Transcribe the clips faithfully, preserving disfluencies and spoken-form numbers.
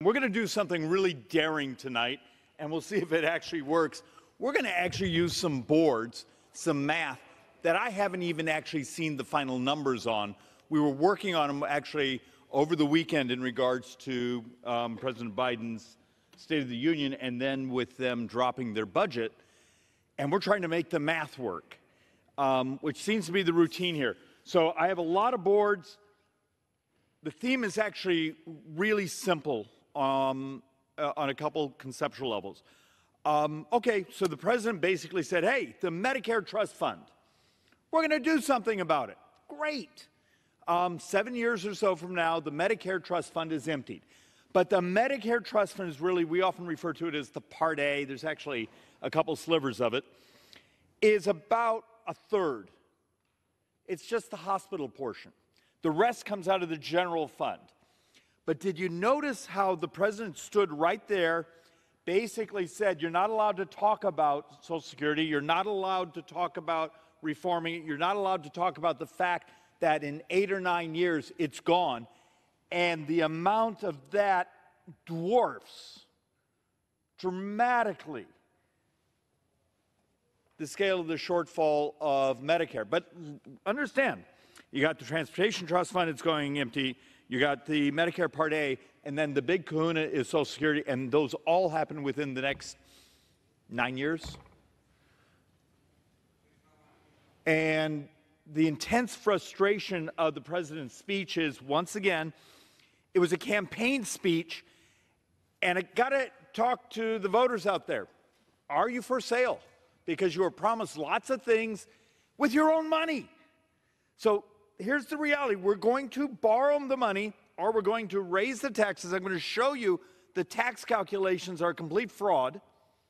We're going to do something really daring tonight, and we'll see if it actually works. We're going to actually use some boards, some math, that I haven't even actually seen the final numbers on. We were working on them actually over the weekend in regards to um, President Biden's State of the Union, and then with them dropping their budget. And we're trying to make the math work, um, which seems to be the routine here. So I have a lot of boards. The theme is actually really simple um, uh, on a couple conceptual levels. Um, okay, so the president basically said, hey, the Medicare Trust Fund, we're going to do something about it. Great. Um, seven years or so from now, the Medicare Trust Fund is emptied. But the Medicare Trust Fund is really, we often refer to it as the Part A, there's actually a couple slivers of it, is about a third. It's just the hospital portion. The rest comes out of the general fund. But did you notice how the president stood right there, basically said, you're not allowed to talk about Social Security, you're not allowed to talk about reforming it, you're not allowed to talk about the fact that in eight or nine years it's gone, and the amount of that dwarfs dramatically the scale of the shortfall of Medicare. But understand, you got the Transportation Trust Fund, it's going empty. You got the Medicare Part A, and then the big kahuna is Social Security, and those all happen within the next nine years. And the intense frustration of the president's speech is, once again, it was a campaign speech, and it got to talk to the voters out there. Are you for sale? Because you were promised lots of things with your own money. So here's the reality. We're going to borrow the money, or we're going to raise the taxes. I'm going to show you the tax calculations are a complete fraud.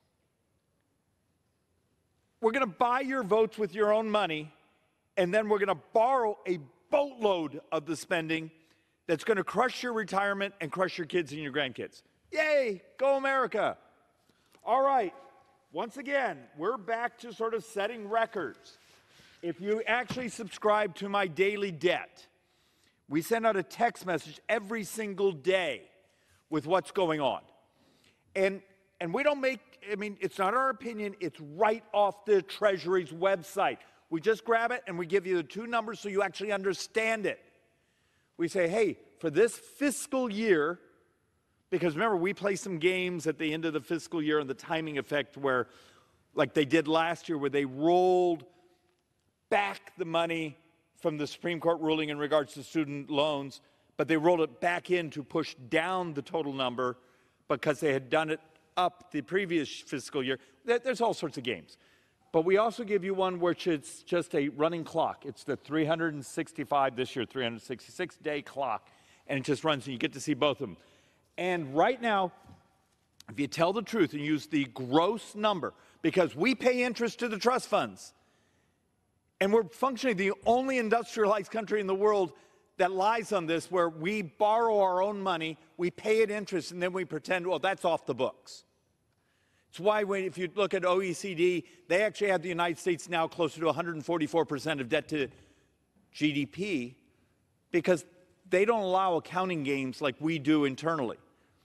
We're going to buy your votes with your own money, and then we're going to borrow a boatload of the spending that's going to crush your retirement and crush your kids and your grandkids. Yay, go America. All right, once again, we're back to sort of setting records. If you actually subscribe to my daily debt, we send out a text message every single day with what's going on. And, and we don't make, I mean, it's not our opinion, it's right off the Treasury's website. We just grab it and we give you the two numbers so you actually understand it. We say, hey, for this fiscal year, because remember, we play some games at the end of the fiscal year and the timing effect where, like they did last year, where they rolled back the money from the Supreme Court ruling in regards to student loans, but they rolled it back in to push down the total number because they had done it up the previous fiscal year. There's all sorts of games. But we also give you one which is just a running clock. It's the three hundred sixty-five, this year, three hundred sixty-six day clock, and it just runs, and you get to see both of them. And right now, if you tell the truth and use the gross number, because we pay interest to the trust funds, and we're functionally the only industrialized country in the world that lies on this, where we borrow our own money, we pay it interest, and then we pretend, well, that's off the books. It's why when, if you look at O E C D, they actually have the United States now closer to one hundred forty-four percent of debt to G D P, because they don't allow accounting games like we do internally.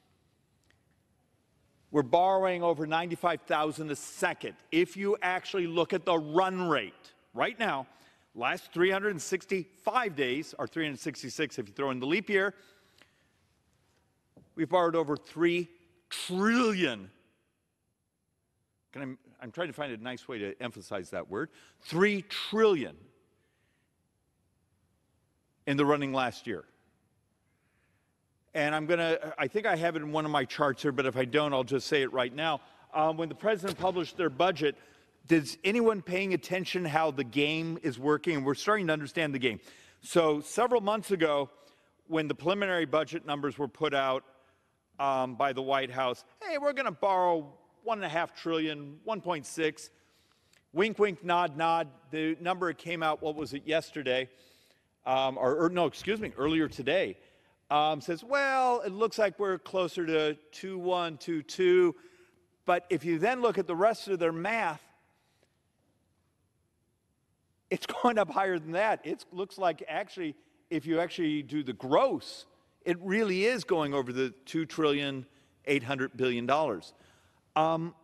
We're borrowing over ninety-five thousand dollars a second. If you actually look at the run rate right now, last three hundred sixty-five days, or three hundred sixty-six if you throw in the leap year, we've borrowed over three trillion dollars. Can I, I'm trying to find a nice way to emphasize that word. three trillion dollars in the running last year. And I'm going to, I think I have it in one of my charts here, but if I don't, I'll just say it right now. Um, when the president published their budget, is anyone paying attention how the game is working? And we're starting to understand the game. So several months ago, when the preliminary budget numbers were put out um, by the White House, hey, we're going to borrow one and a half trillion, one point six. Wink, wink, nod, nod. The number came out, what was it, yesterday? Um, or, or no, excuse me, earlier today. Um, says, well, it looks like we're closer to two one, two two. But if you then look at the rest of their math, it's going up higher than that. It looks like actually, if you actually do the gross, It really is going over the two trillion eight hundred billion dollars. Um,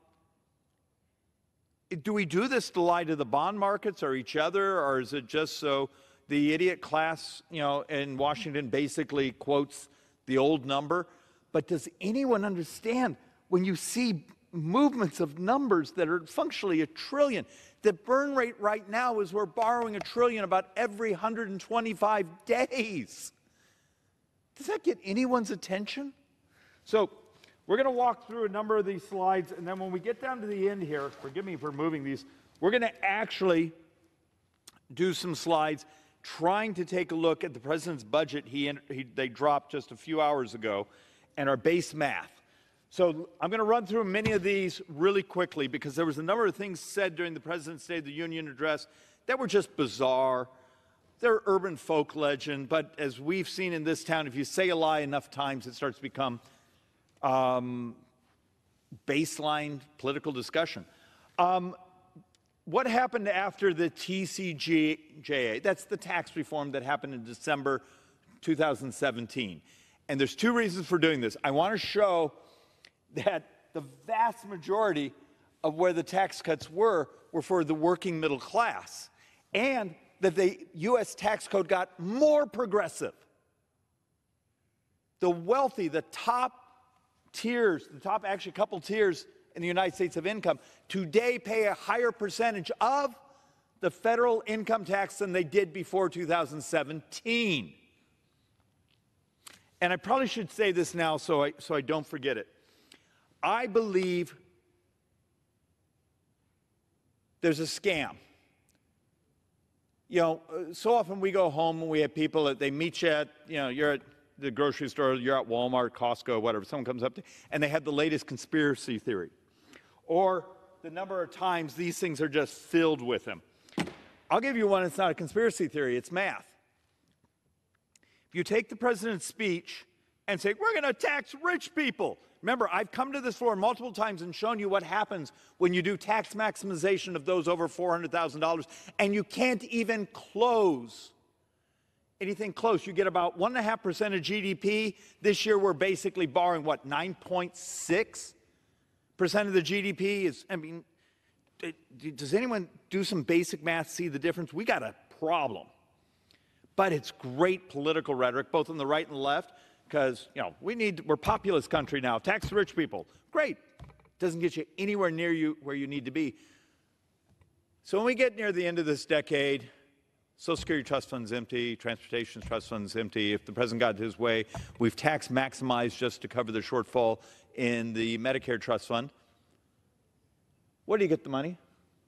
do we do this to lie to the bond markets or each other, or is it just so the idiot class, you know, in Washington basically quotes the old number? But does anyone understand when you see movements of numbers that are functionally a trillion? The burn rate right now is we're borrowing a trillion about every one hundred twenty-five days. Does that get anyone's attention? So we're going to walk through a number of these slides, and then when we get down to the end here, forgive me for moving these, we're going to actually do some slides trying to take a look at the president's budget he, he they dropped just a few hours ago and our base math. So I'm going to run through many of these really quickly because there was a number of things said during the President's State of the Union address that were just bizarre. They're urban folk legend, but as we've seen in this town, if you say a lie enough times, it starts to become um, baseline political discussion. Um, what happened after the T C J A? That's the tax reform that happened in December two thousand seventeen. And there's two reasons for doing this. I want to show that the vast majority of where the tax cuts were were for the working middle class, and that the U S tax code got more progressive. The wealthy, the top tiers, the top actually couple tiers in the United States of income, today pay a higher percentage of the federal income tax than they did before two thousand seventeen. And I probably should say this now so I, so I don't forget it. I believe there's a scam. You know, so often we go home and we have people that they meet you at, you know, you're at the grocery store, you're at Walmart, Costco, whatever, someone comes up to, and they have the latest conspiracy theory. Or the number of times these things are just filled with them. I'll give you one that's not a conspiracy theory, it's math. If you take the president's speech and say, we're going to tax rich people. Remember, I've come to this floor multiple times and shown you what happens when you do tax maximization of those over four hundred thousand dollars, and you can't even close anything close. You get about one point five percent of G D P. This year, we're basically borrowing, what, nine point six percent of the G D P? Is, I mean, does anyone do some basic math, see the difference? We got a problem. But it's great political rhetoric, both on the right and the left, because, you know, we need, we're a populist country now. Tax the rich people. Great. Doesn't get you anywhere near you where you need to be. So when we get near the end of this decade, Social Security trust fund's empty, transportation trust fund's empty. If the president got his way, we've tax maximized just to cover the shortfall in the Medicare trust fund. Where do you get the money?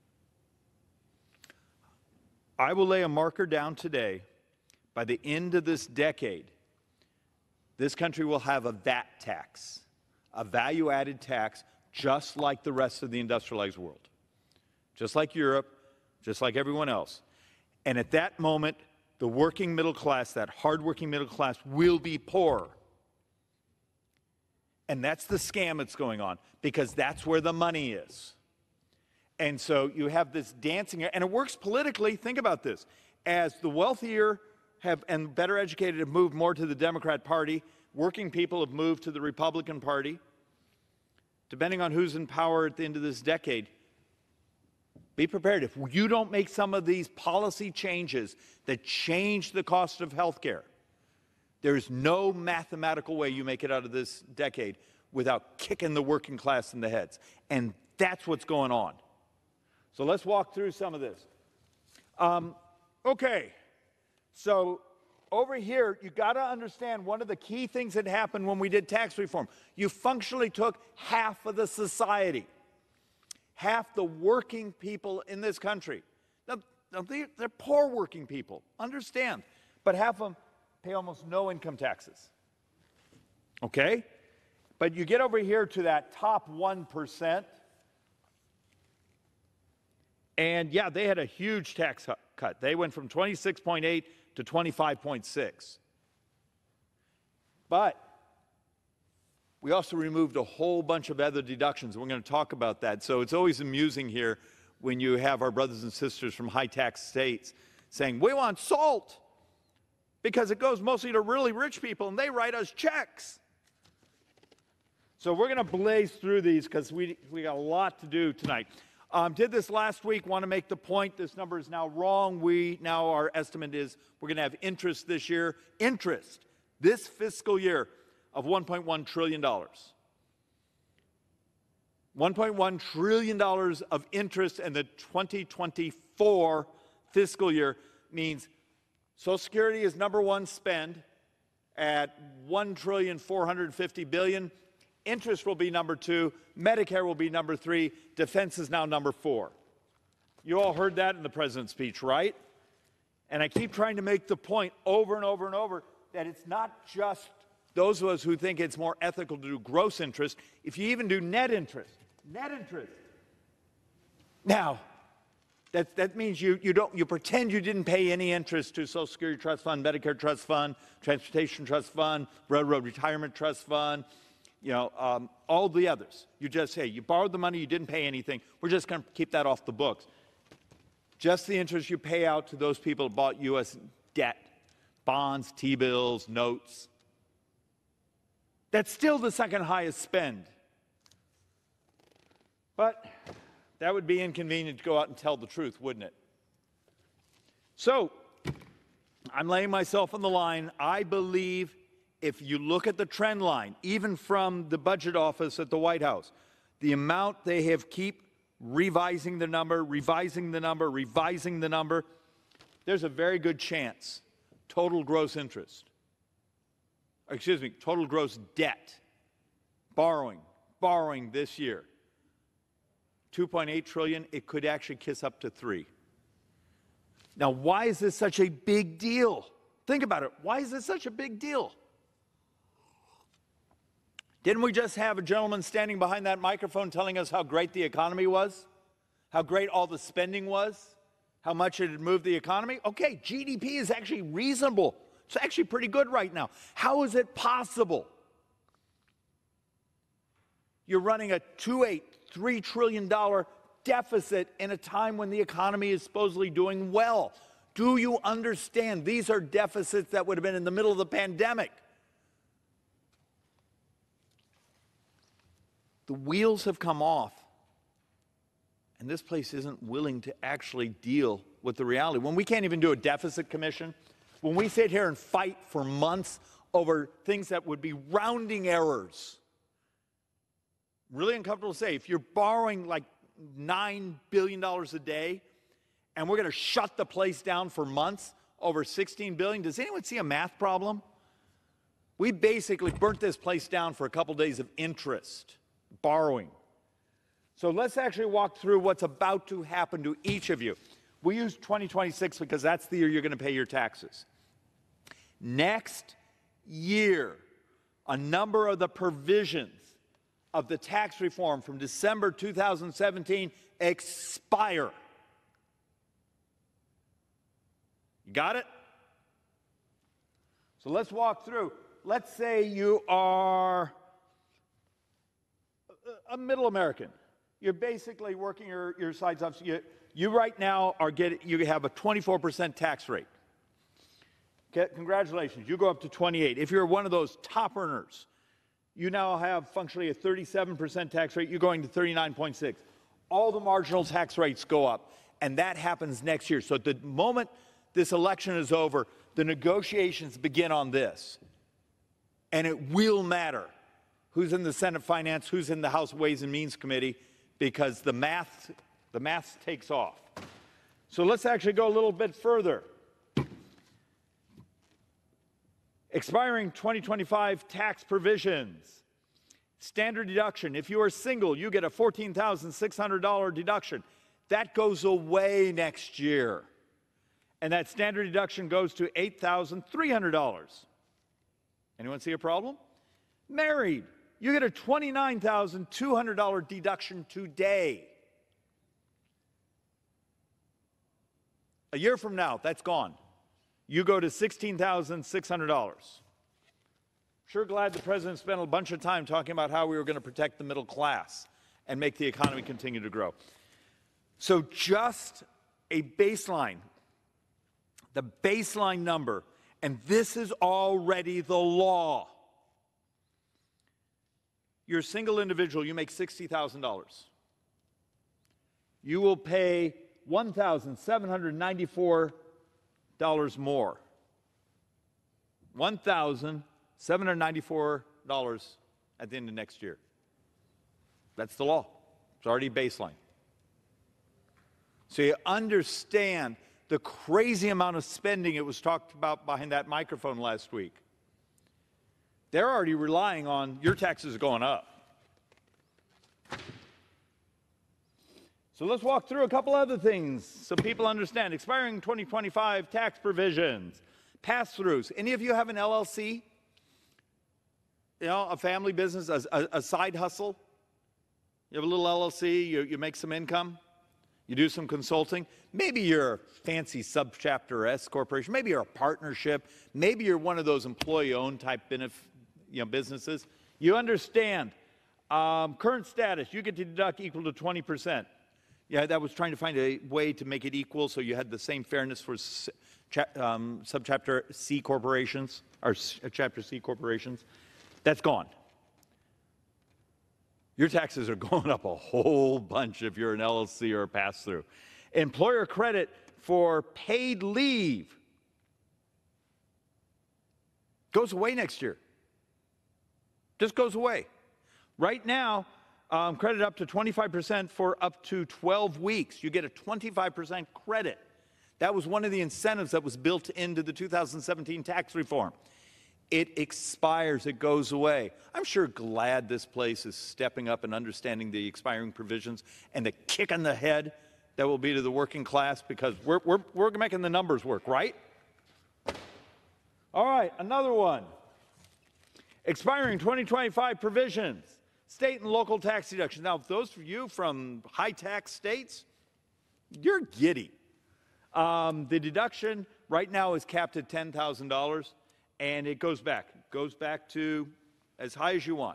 I will lay a marker down today. By the end of this decade, this country will have a V A T tax, a value-added tax, just like the rest of the industrialized world, just like Europe, just like everyone else. And at that moment, the working middle class, that hard-working middle class, will be poor. And that's the scam that's going on, because that's where the money is. And so you have this dancing, and it works politically. Think about this. As the wealthier have and better educated have moved more to the Democrat Party, working people have moved to the Republican Party. Depending on who's in power at the end of this decade, be prepared. If you don't make some of these policy changes that change the cost of health care, there's no mathematical way you make it out of this decade without kicking the working class in the heads. And that's what's going on. So let's walk through some of this. Um, okay. So over here, you got to understand one of the key things that happened when we did tax reform. You functionally took half of the society, half the working people in this country. Now, now they're, they're poor working people, understand, but half of them pay almost no income taxes. Okay? But you get over here to that top one percent, and yeah, they had a huge tax cut. They went from twenty-six point eight to twenty-five point six. But we also removed a whole bunch of other deductions. We're going to talk about that. So it's always amusing here when you have our brothers and sisters from high tax states saying, we want SALT. because it goes mostly to really rich people, and they write us checks. So we're going to blaze through these because we, we got a lot to do tonight. Um, did this last week, want to make the point, this number is now wrong. We now, our estimate is we're going to have interest this year, interest, this fiscal year of one point one trillion dollars. one point one trillion dollars of interest in the twenty twenty-four fiscal year means Social Security is number one spend at one trillion four hundred fifty billion dollars. Interest will be number two. Medicare will be number three. Defense is now number four. You all heard that in the president's speech, right? And I keep trying to make the point over and over and over that it's not just those of us who think it's more ethical to do gross interest. If you even do net interest, net interest. Now, that, that means you, you, don't, you pretend you didn't pay any interest to Social Security Trust Fund, Medicare Trust Fund, Transportation Trust Fund, Railroad Retirement Trust Fund, you know, um, all the others. You just say, you borrowed the money, you didn't pay anything. We're just going to keep that off the books. Just the interest you pay out to those people who bought U S debt, bonds, T-bills, notes. That's still the second highest spend. But that would be inconvenient to go out and tell the truth, wouldn't it? So, I'm laying myself on the line. I believe if you look at the trend line, even from the budget office at the White House, the amount they have keep revising the number, revising the number, revising the number, there's a very good chance total gross interest, excuse me, total gross debt, borrowing, borrowing this year, two point eight trillion dollars, it could actually kiss up to three. Now, why is this such a big deal? Think about it. Why is this such a big deal? Didn't we just have a gentleman standing behind that microphone telling us how great the economy was? How great all the spending was? How much it had moved the economy? Okay, G D P is actually reasonable. It's actually pretty good right now. How is it possible? You're running a two point eight, three trillion dollar deficit in a time when the economy is supposedly doing well. Do you understand? These are deficits that would have been in the middle of the pandemic. The wheels have come off, and this place isn't willing to actually deal with the reality. When we can't even do a deficit commission, when we sit here and fight for months over things that would be rounding errors, really uncomfortable to say, if you're borrowing like nine billion dollars a day, and we're going to shut the place down for months over sixteen billion dollars, does anyone see a math problem? We basically burnt this place down for a couple days of interest. Borrowing. So let's actually walk through what's about to happen to each of you. We use twenty twenty-six because that's the year you're going to pay your taxes. Next year, a number of the provisions of the tax reform from December two thousand seventeen expire. You got it? So let's walk through. Let's say you are a middle American. You're basically working your, your sides off. You, you right now are getting, you have a twenty-four percent tax rate. Okay, congratulations, you go up to twenty-eight. If you're one of those top earners, you now have functionally a thirty-seven percent tax rate. You're going to thirty-nine point six. All the marginal tax rates go up, and that happens next year. So at the moment this election is over, the negotiations begin on this, and it will matter who's in the Senate Finance, who's in the House Ways and Means Committee, because the math, the math takes off. So let's actually go a little bit further. Expiring twenty twenty-five tax provisions. Standard deduction. If you are single, you get a fourteen thousand six hundred dollar deduction. That goes away next year. And that standard deduction goes to eight thousand three hundred dollars. Anyone see a problem? Married. You get a twenty-nine thousand two hundred dollar deduction today. A year from now, that's gone. You go to sixteen thousand six hundred dollars. Sure glad the president spent a bunch of time talking about how we were going to protect the middle class and make the economy continue to grow. So just a baseline, the baseline number, And this is already the law. You're a single individual, you make sixty thousand dollars. You will pay one thousand seven hundred ninety-four dollars more. one thousand seven hundred ninety-four dollars at the end of next year. That's the law. It's already baseline. So you understand the crazy amount of spending it was talked about behind that microphone last week. They're already relying on your taxes going up. So let's walk through a couple other things so people understand. Expiring twenty twenty-five tax provisions, pass-throughs. Any of you have an L L C? You know, a family business, a, a, a side hustle? You have a little L L C, you, you make some income, you do some consulting. Maybe you're a fancy subchapter S corporation. Maybe you're a partnership. Maybe you're one of those employee-owned type benef you know, businesses. You understand um, current status, you get to deduct equal to twenty percent. Yeah, that was trying to find a way to make it equal so you had the same fairness for um, subchapter C corporations, or chapter C corporations. That's gone. Your taxes are going up a whole bunch if you're an L L C or a pass-through. Employer credit for paid leave goes away next year. Just goes away. Right now, um, credit up to twenty-five percent for up to twelve weeks. You get a twenty-five percent credit. That was one of the incentives that was built into the two thousand seventeen tax reform. It expires, it goes away. I'm sure glad this place is stepping up and understanding the expiring provisions and the kick in the head that will be to the working class, because we're, we're, we're making the numbers work, right? All right, another one. Expiring twenty twenty-five provisions, state and local tax deductions. Now, those of you from high tax states, you're giddy. Um, the deduction right now is capped at ten thousand dollars. And it goes back. It goes back to as high as you want.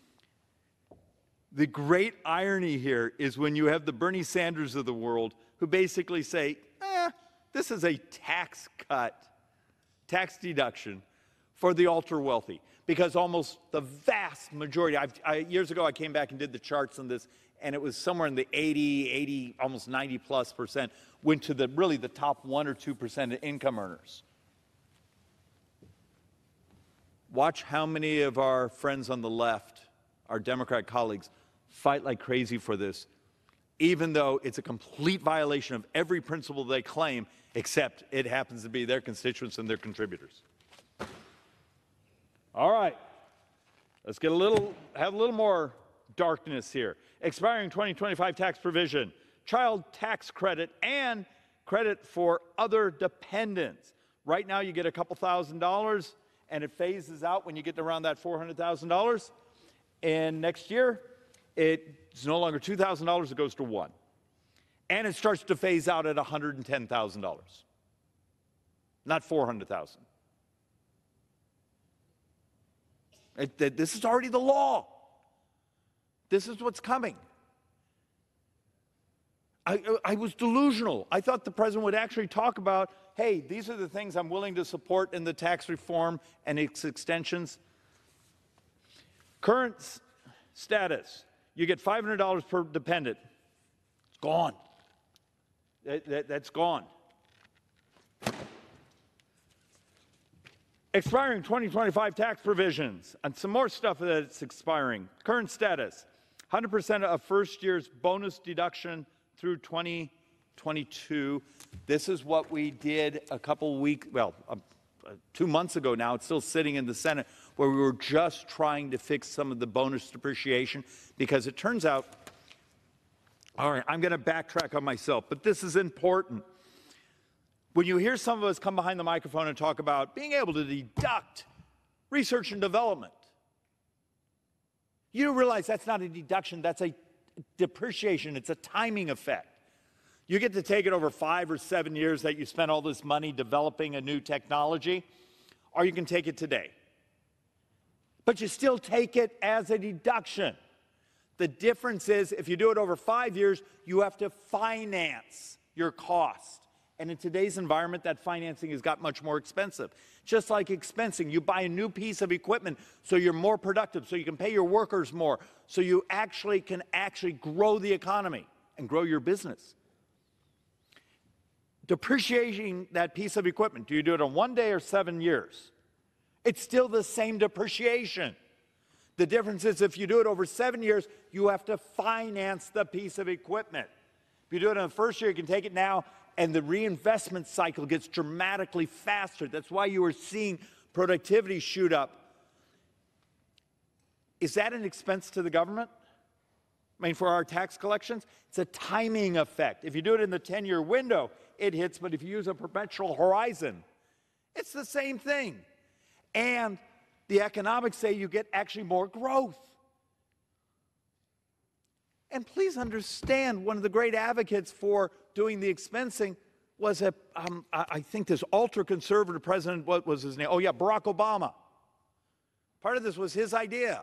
The great irony here is when you have the Bernie Sanders of the world who basically say, eh, this is a tax cut, tax deduction for the ultra-wealthy. Because almost the vast majority, I've, I, years ago I came back and did the charts on this, and it was somewhere in the eighty, eighty, almost ninety plus percent went to the really the top one or two percent of income earners. Watch how many of our friends on the left, our Democrat colleagues, fight like crazy for this, even though it's a complete violation of every principle they claim, except it happens to be their constituents and their contributors. All right, let's get a little, have a little more darkness here. Expiring twenty twenty-five tax provision, child tax credit and credit for other dependents. Right now you get a couple thousand dollars, and it phases out when you get around that four hundred thousand dollars. And next year, it's no longer two thousand dollars, it goes to one. And it starts to phase out at one hundred ten thousand dollars, not four hundred thousand dollars. It, it, this is already the law. This is what's coming. I, I was delusional. I thought the president would actually talk about, hey, these are the things I'm willing to support in the tax reform and its extensions. Current s- status, you get five hundred dollars per dependent. It's gone. That, that, that's gone. Expiring twenty twenty-five tax provisions, and some more stuff that's expiring. Current status, one hundred percent of first year's bonus deduction through twenty twenty-two. This is what we did a couple weeks, well, uh, uh, two months ago now. It's still sitting in the Senate, where we were just trying to fix some of the bonus depreciation, because it turns out, all right, I'm going to backtrack on myself, but this is important. When you hear some of us come behind the microphone and talk about being able to deduct research and development, you realize that's not a deduction, that's a depreciation. It's a timing effect. You get to take it over five or seven years that you spent all this money developing a new technology, or you can take it today. But you still take it as a deduction. The difference is, if you do it over five years, you have to finance your cost. And in today's environment, that financing has got much more expensive. Just like expensing, you buy a new piece of equipment so you're more productive, so you can pay your workers more, so you actually can actually grow the economy and grow your business. Depreciating that piece of equipment, do you do it in one day or seven years? It's still the same depreciation. The difference is if you do it over seven years, you have to finance the piece of equipment. If you do it in the first year, you can take it now, and the reinvestment cycle gets dramatically faster. That's why you are seeing productivity shoot up. Is that an expense to the government? I mean, for our tax collections, it's a timing effect. If you do it in the ten-year window, it hits, but if you use a perpetual horizon, it's the same thing. And the economics say you get actually more growth. And please understand, one of the great advocates for doing the expensing was, a, um, I think, this ultra-conservative president, what was his name? Oh, yeah, Barack Obama. Part of this was his idea.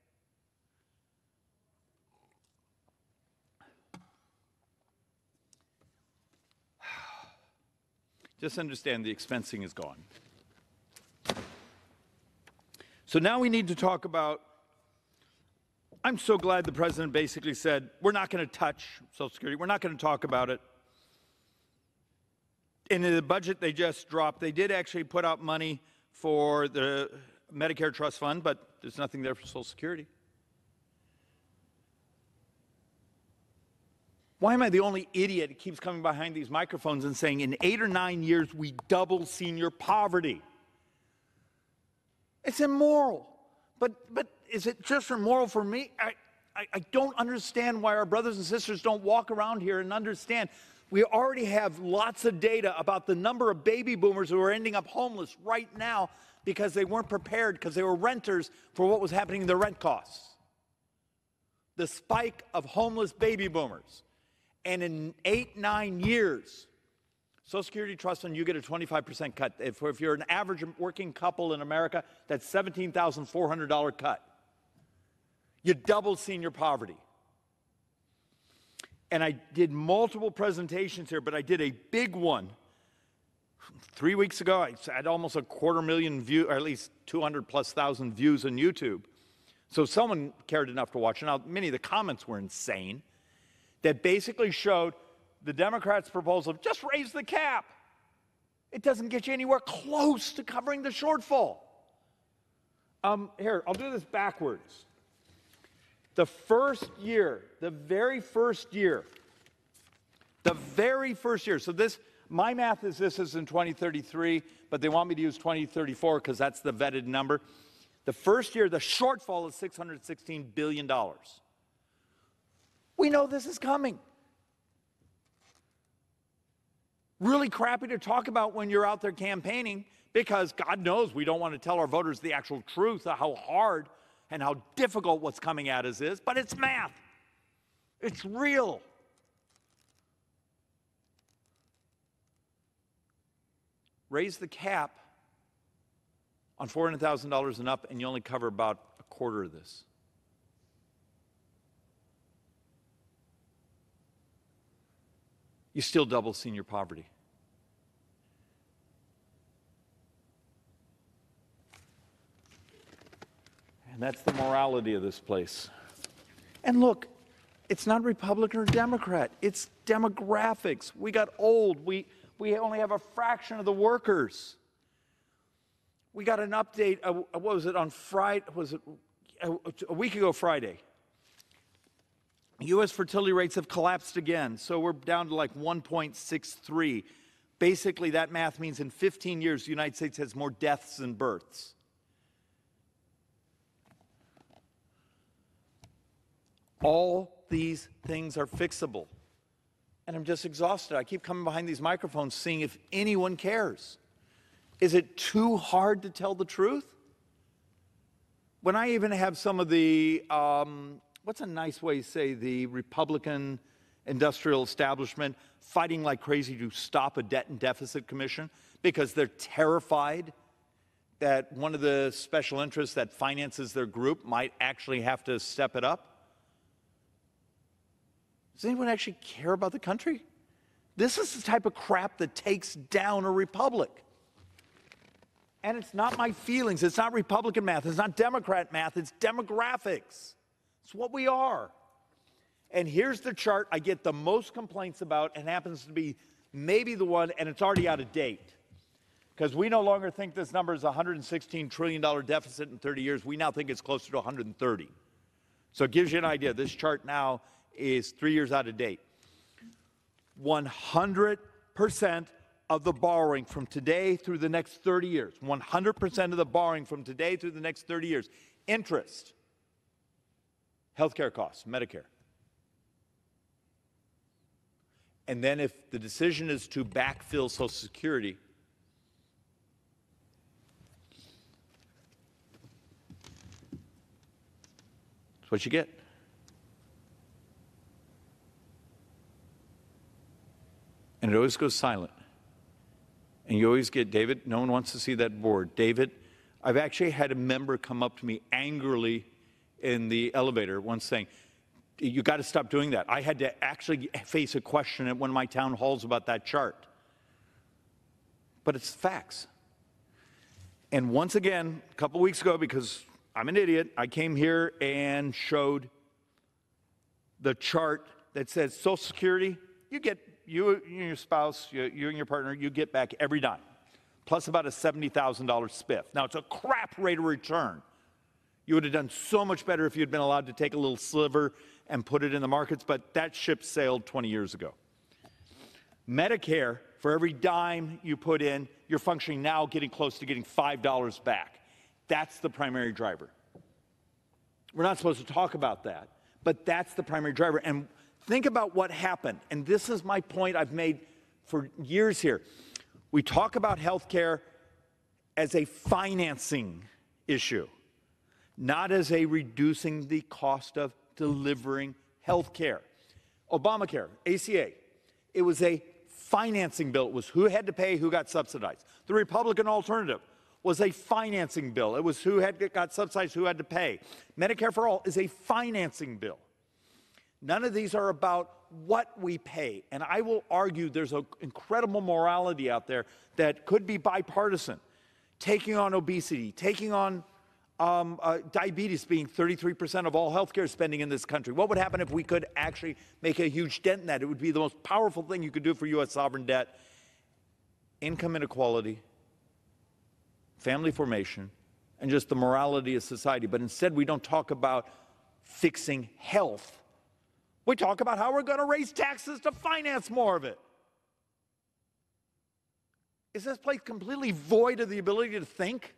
Just understand the expensing is gone. So now we need to talk about, I'm so glad the president basically said, we're not going to touch Social Security. We're not going to talk about it. In the budget they just dropped, they did actually put out money for the Medicare Trust Fund, but there's nothing there for Social Security. Why am I the only idiot who keeps coming behind these microphones and saying in eight or nine years we double senior poverty? It's immoral. But, but is it just immoral for me? I, I, I don't understand why our brothers and sisters don't walk around here and understand. We already have lots of data about the number of baby boomers who are ending up homeless right now because they weren't prepared, because they were renters for what was happening in their rent costs. The spike of homeless baby boomers. And in eight, nine years, Social Security Trust Fund, you get a twenty-five percent cut. If, if you're an average working couple in America, that's seventeen thousand four hundred dollars cut. You double senior poverty. And I did multiple presentations here, but I did a big one. Three weeks ago, I had almost a quarter million views, or at least two hundred plus thousand views on YouTube. So someone cared enough to watch. Now, many of the comments were insane. That basically showed the Democrats' proposal of just raise the cap. It doesn't get you anywhere close to covering the shortfall. Um, here, I'll do this backwards. The first year, the very first year, the very first year, so this, my math is this is in twenty thirty-three, but they want me to use twenty thirty-four because that's the vetted number. The first year, the shortfall is six hundred sixteen billion dollars. We know this is coming. Really crappy to talk about when you're out there campaigning, because God knows we don't want to tell our voters the actual truth of how hard and how difficult what's coming at us is, but it's math. It's real. Raise the cap on four hundred thousand dollars and up, and you only cover about a quarter of this. You still double senior poverty. And that's the morality of this place. And look, it's not Republican or Democrat. It's demographics. We got old. We, we only have a fraction of the workers. We got an update, uh, what was it, on Friday, was it a, a week ago Friday? U S fertility rates have collapsed again, so we're down to like one point six three. Basically, that math means in fifteen years, the United States has more deaths than births. All these things are fixable. And I'm just exhausted. I keep coming behind these microphones seeing if anyone cares. Is it too hard to tell the truth? When I even have some of the, um, what's a nice way to say, the Republican industrial establishment fighting like crazy to stop a debt and deficit commission because they're terrified that one of the special interests that finances their group might actually have to step it up. Does anyone actually care about the country? This is the type of crap that takes down a republic. And it's not my feelings. It's not Republican math. It's not Democrat math. It's demographics. It's what we are. And here's the chart I get the most complaints about, and happens to be maybe the one, and it's already out of date. Because we no longer think this number is a one hundred sixteen trillion dollar deficit in thirty years. We now think it's closer to one hundred thirty. So it gives you an idea. This chart now is three years out of date. one hundred percent of the borrowing from today through the next thirty years, one hundred percent of the borrowing from today through the next thirty years, interest, healthcare costs, Medicare. And then if the decision is to backfill Social Security, that's what you get. And it always goes silent. And you always get, David, no one wants to see that board. David, I've actually had a member come up to me angrily in the elevator once saying, you got to stop doing that. I had to actually face a question at one of my town halls about that chart. But it's facts. And once again, a couple weeks ago, because I'm an idiot, I came here and showed the chart that says Social Security, you get, you and your spouse, you, you and your partner, you get back every dime, plus about a seventy thousand dollar spiff. Now, it's a crap rate of return. You would have done so much better if you'd been allowed to take a little sliver and put it in the markets, but that ship sailed twenty years ago. Medicare, for every dime you put in, you're functioning now getting close to getting five dollars back. That's the primary driver. We're not supposed to talk about that, but that's the primary driver. And think about what happened, and this is my point I've made for years here. We talk about health care as a financing issue, not as a reducing the cost of delivering health care. Obamacare, A C A, it was a financing bill. It was who had to pay, who got subsidized. The Republican alternative was a financing bill. It was who had got subsidized, who had to pay. Medicare for All is a financing bill. None of these are about what we pay. And I will argue there's an incredible morality out there that could be bipartisan. Taking on obesity, taking on um, uh, diabetes being thirty-three percent of all healthcare spending in this country. What would happen if we could actually make a huge dent in that? It would be the most powerful thing you could do for U S sovereign debt. Income inequality, family formation, and just the morality of society. But instead, we don't talk about fixing health. We talk about how we're going to raise taxes to finance more of it. Is this place completely void of the ability to think?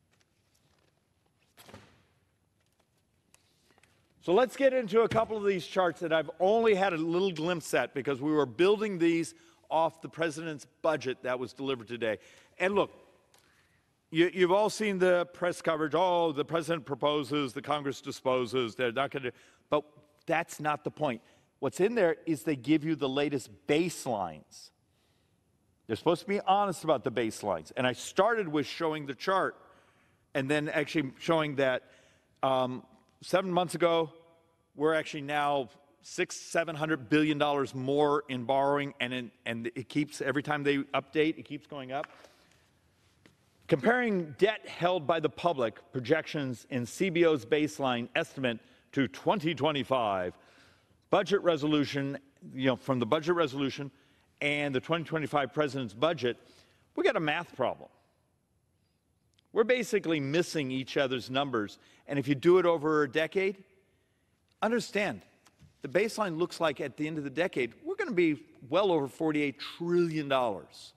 So let's get into a couple of these charts that I've only had a little glimpse at because we were building these off the president's budget that was delivered today. And look, you, you've all seen the press coverage. Oh, the president proposes, the Congress disposes. They're not going to. But that's not the point. What's in there is they give you the latest baselines. They're supposed to be honest about the baselines. And I started with showing the chart and then actually showing that um, seven months ago, we're actually now six, seven hundred billion dollars more in borrowing, and in, and it keeps every time they update, it keeps going up. Comparing debt held by the public projections in C B O's baseline estimate to twenty twenty-five budget resolution, you know, from the budget resolution and the twenty twenty-five president's budget, we got a math problem. We're basically missing each other's numbers, and if you do it over a decade, understand, the baseline looks like at the end of the decade, we're going to be well over forty-eight trillion dollars.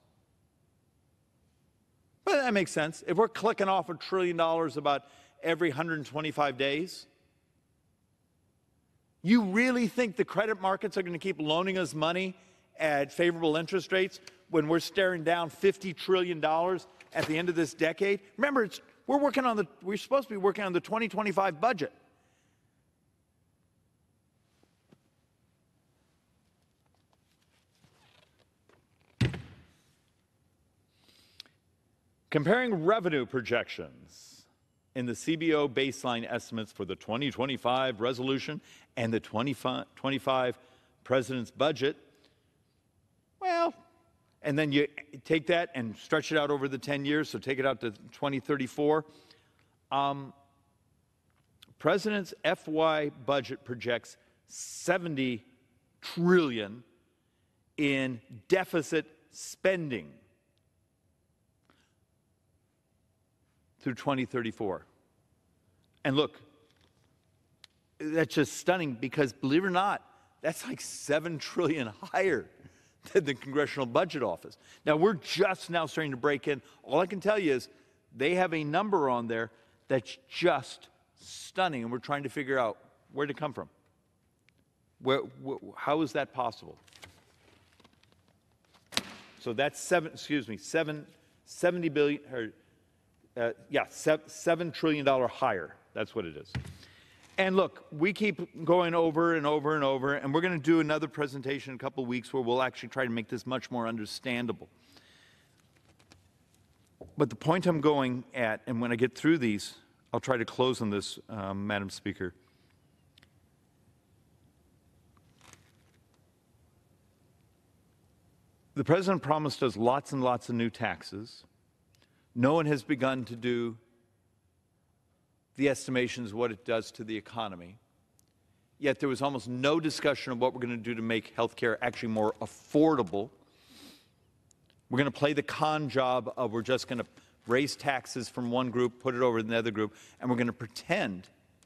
But that makes sense. If we're clicking off a trillion dollars about every one hundred twenty-five days, you really think the credit markets are going to keep loaning us money at favorable interest rates when we're staring down fifty trillion dollars at the end of this decade? Remember, it's, we're working on the, we're supposed to be working on the twenty twenty-five budget. Comparing revenue projections in the C B O baseline estimates for the twenty twenty-five resolution and the twenty twenty-five president's budget, Well, and then you take that and stretch it out over the ten years, so take it out to twenty thirty-four. Um, President's F Y budget projects seventy trillion in deficit spending through twenty thirty-four. And look, that's just stunning because, believe it or not, that's like seven trillion higher than the Congressional Budget Office. Now, we're just now starting to break in. All I can tell you is they have a number on there that's just stunning, and we're trying to figure out where to come from. Where, wh how is that possible? So that's seven, excuse me, seven, seventy billion, or, uh, yeah, seven, seven trillion dollar higher. That's what it is. And look, we keep going over and over and over, and we're going to do another presentation in a couple of weeks where we'll actually try to make this much more understandable. But the point I'm going at, and when I get through these, I'll try to close on this, um, Madam Speaker. The President promised us lots and lots of new taxes. No one has begun to do the estimations of what it does to the economy. Yet there was almost no discussion of what we're going to do to make health care actually more affordable. We're going to play the con job of we're just going to raise taxes from one group, put it over to the other group, and we're going to pretend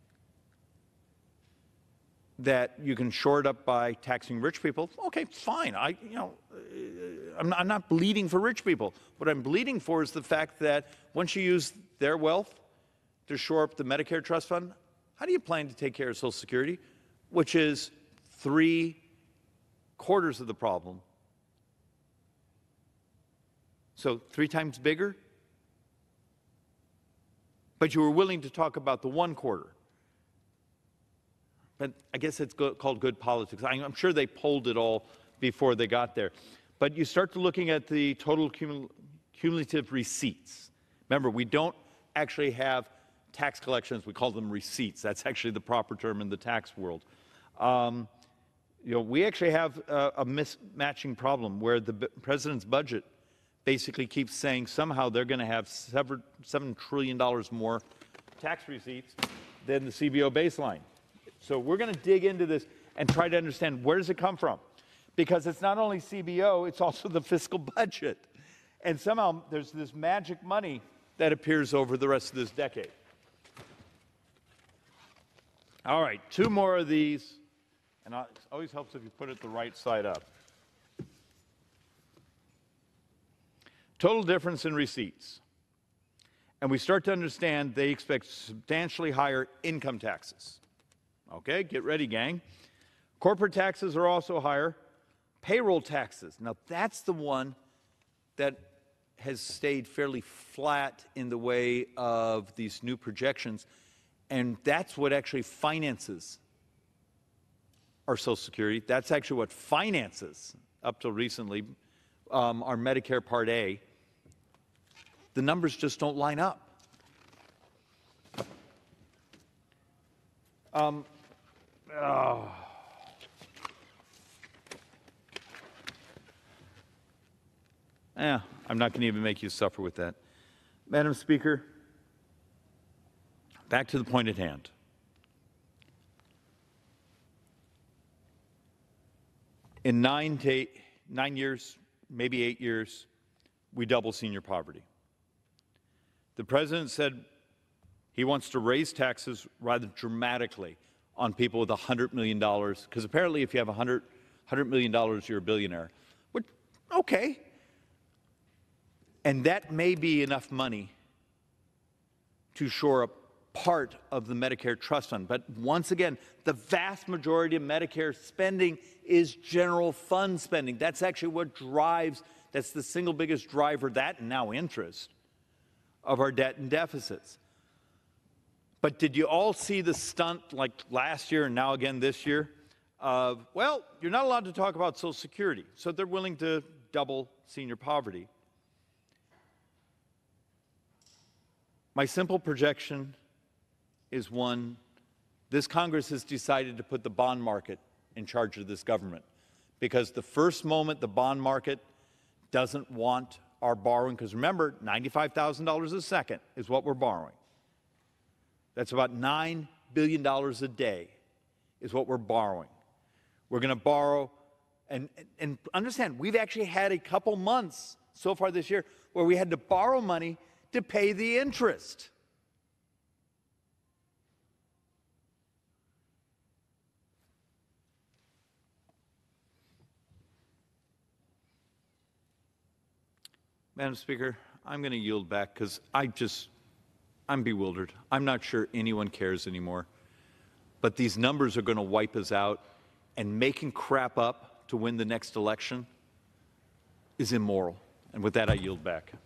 that you can shore it up by taxing rich people. Okay, fine. I, you know, I'm not, I'm not bleeding for rich people. What I'm bleeding for is the fact that once you use their wealth to shore up the Medicare trust fund, how do you plan to take care of Social Security, which is three quarters of the problem? So three times bigger? But you were willing to talk about the one quarter. But I guess it's go called good politics. I'm sure they polled it all before they got there. But you start to looking at the total cumul cumulative receipts. Remember, we don't actually have tax collections. We call them receipts. That's actually the proper term in the tax world. Um, you know, we actually have a, a mismatching problem where the b president's budget basically keeps saying somehow they're going to have seven, seven trillion dollars more tax receipts than the C B O baseline. So we're going to dig into this and try to understand where does it come from? Because it's not only C B O, it's also the fiscal budget. And somehow there's this magic money that appears over the rest of this decade. All right, two more of these. And it always helps if you put it the right side up. Total difference in receipts. And we start to understand they expect substantially higher income taxes. Okay, get ready, gang. Corporate taxes are also higher. Payroll taxes. Now, that's the one that has stayed fairly flat in the way of these new projections, and that's what actually finances our Social Security. That's actually what finances, up till recently, um, our Medicare Part A. The numbers just don't line up. Um, oh. Yeah, I'm not going to even make you suffer with that. Madam Speaker, back to the point at hand. In nine, to eight, nine years, maybe eight years, we double senior poverty. The President said he wants to raise taxes rather dramatically on people with one hundred million dollars, because apparently if you have one hundred, one hundred million dollars, you're a billionaire. But, okay. And that may be enough money to shore up part of the Medicare trust fund. But once again, the vast majority of Medicare spending is general fund spending. That's actually what drives, that's the single biggest driver, that and now interest, of our debt and deficits. But did you all see the stunt like last year and now again this year of, well, you're not allowed to talk about Social Security, so they're willing to double senior poverty. My simple projection is one, this Congress has decided to put the bond market in charge of this government because the first moment the bond market doesn't want our borrowing, because remember, ninety-five thousand dollars a second is what we're borrowing. That's about nine billion dollars a day is what we're borrowing. We're going to borrow, and, and understand, we've actually had a couple months so far this year where we had to borrow money to pay the interest. Madam Speaker, I'm going to yield back because I just, I'm bewildered. I'm not sure anyone cares anymore. But these numbers are going to wipe us out, and making crap up to win the next election is immoral. And with that, I yield back.